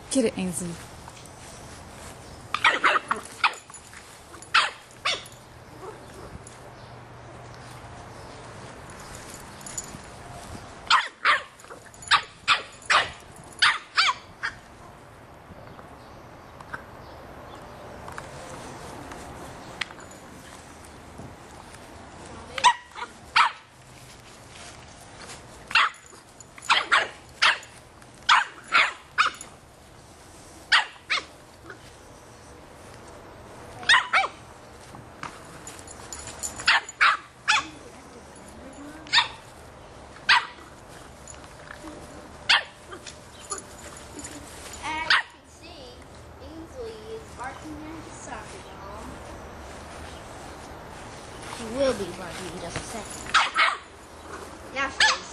Get it, Ainsley. She will be barking in just a second. Now she is.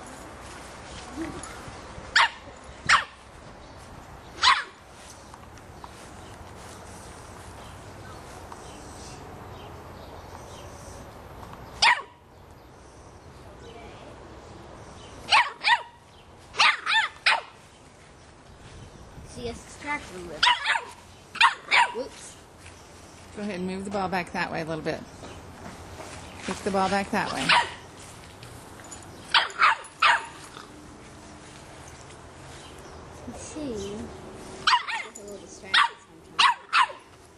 She gets distracted a little. Whoops. Go ahead and move the ball back that way a little bit. Kick the ball back that way. Let's see. It's a little distracted sometimes.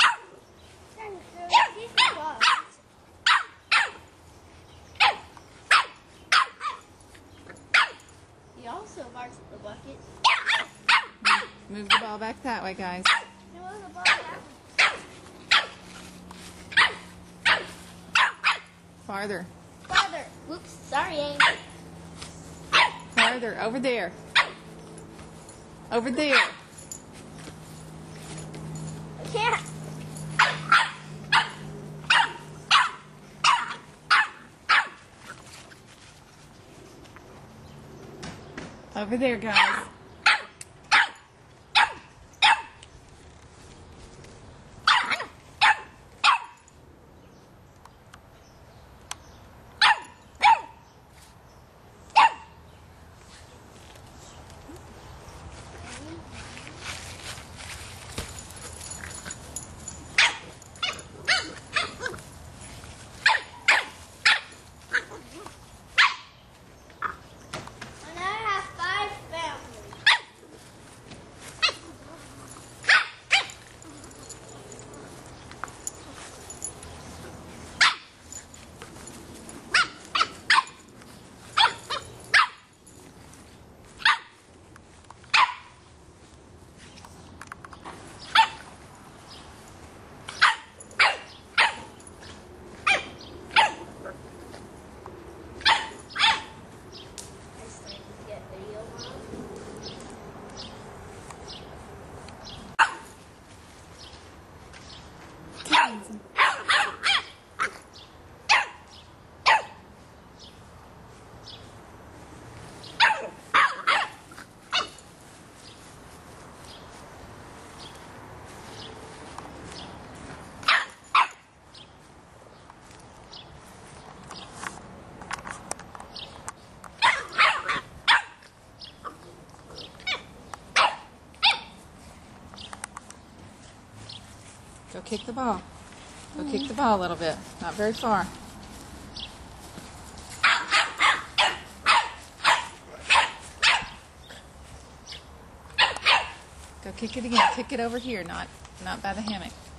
He also barks at the bucket. Move the ball back that way, guys. Farther. Farther. Whoops. Sorry, Amy. Farther. Over there. Over there. I can't. Over there, guys. Go kick the ball. Go kick the ball a little bit. Not very far. Go kick it again. Kick it over here, not by the hammock.